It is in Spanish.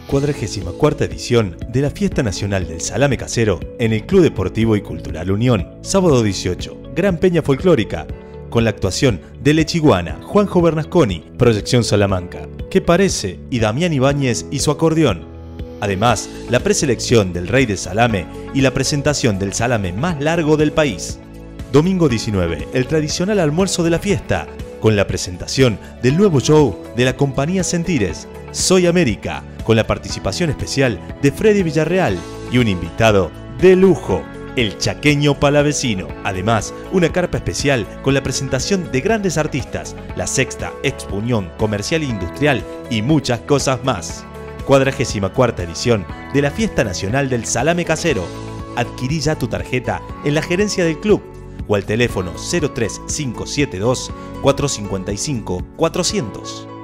44ª edición de la Fiesta Nacional del Salame Casero en el Club Deportivo y Cultural Unión. Sábado 18, Gran Peña Folclórica, con la actuación de Lechiguana, Juanjo Bernasconi, Proyección Salamanca, ¿Qué parece? Y Damián Ibáñez y su acordeón. Además, la preselección del Rey del Salame y la presentación del salame más largo del país. Domingo 19, el tradicional almuerzo de la fiesta, con la presentación del nuevo show de la compañía Sentires, Soy América, con la participación especial de Freddy Villarreal y un invitado de lujo, el chaqueño palavecino. Además, una carpa especial con la presentación de grandes artistas, la Sexta Expo Unión Comercial e Industrial y muchas cosas más. 44ª edición de la Fiesta Nacional del Salame Casero. Adquirí ya tu tarjeta en la gerencia del club o al teléfono 03572 455 400.